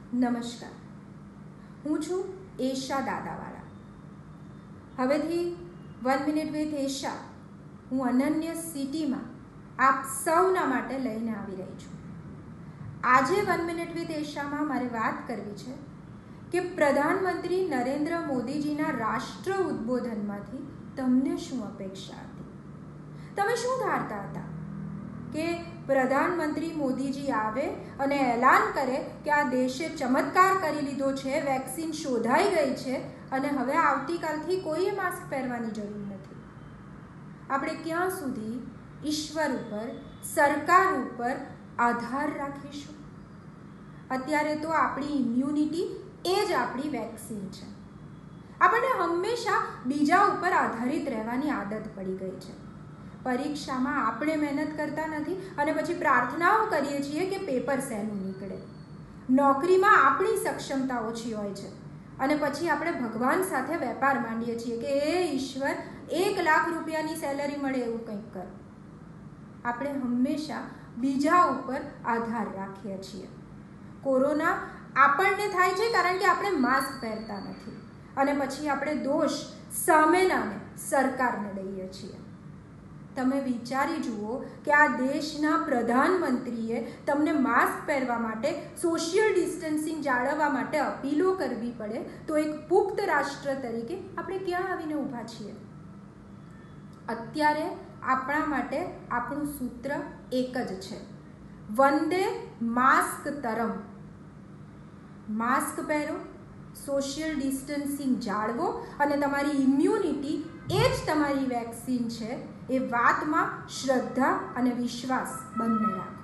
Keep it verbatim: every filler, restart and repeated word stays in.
નમસ્કાર, હું છું એશા દાદાવાળા. હવેથી વન મિનિટ વિથ એશા હું અનન્ય સિટીમાં આપ સૌના માટે લઈને આવી રહી છું. આજે વન મિનિટ વિથ એશામાં મારે વાત કરવી છે કે પ્રધાનમંત્રી નરેન્દ્ર મોદીજીના રાષ્ટ્ર ઉદ્બોધનમાંથી તમને શું અપેક્ષા હતી? તમે શું ધારતા હતા કે પ્રધાનમંત્રી મોદીજી આવે અને એલાન કરે કે આ દેશે ચમત્કાર કરી લીધો છે, વેક્સિન શોધાઈ ગઈ છે અને હવે આવતીકાલથી કોઈએ માસ્ક પહેરવાની જરૂર નથી? આપણે ક્યાં સુધી ઈશ્વર ઉપર, સરકાર ઉપર આધાર રાખીશું? અત્યારે તો આપણી ઇમ્યુનિટી એ જ આપણી વેક્સિન છે. આપણને હંમેશા બીજા ઉપર આધારિત રહેવાની આદત પડી ગઈ છે. પરીક્ષામાં આપણે મહેનત કરતા નથી અને પછી પ્રાર્થનાઓ કરીએ છીએ કે પેપર સહેલું નીકળે. નોકરીમાં આપણી સક્ષમતા ઓછી હોય છે અને પછી આપણે ભગવાન સાથે વેપાર માંડીએ છીએ કે એ ઈશ્વર એક લાખ રૂપિયાની સેલરી મળે એવું કંઈક કર. આપણે હંમેશા બીજા ઉપર આધાર રાખીએ છીએ. કોરોના આપણને થાય છે કારણ કે આપણે માસ્ક પહેરતા નથી અને પછી આપણે દોષ સામેનાને, સરકારને દઈએ છીએ. તમે વિચારી જુઓ કે આ દેશના પ્રધાનમંત્રીએ તમને માસ્ક પહેરવા માટે, સોશિયલ ડિસ્ટન્સિંગ જાળવવા માટે અપીલો કરવી પડે તો એક પુખ્ત રાષ્ટ્ર તરીકે આપણે ક્યાં આવીને ઊભા છીએ? અત્યારે આપણા માટે આપણું સૂત્ર એક જ છે, વંદે માસ્ક તરમ. માસ્ક પહેરો, સોશિયલ ડિસ્ટન્સિંગ જાળવો અને તમારી ઇમ્યુનિટી એ જ તમારી વેક્સિન છે. એ વાતમાં શ્રદ્ધા અને વિશ્વાસ બંને રાખો.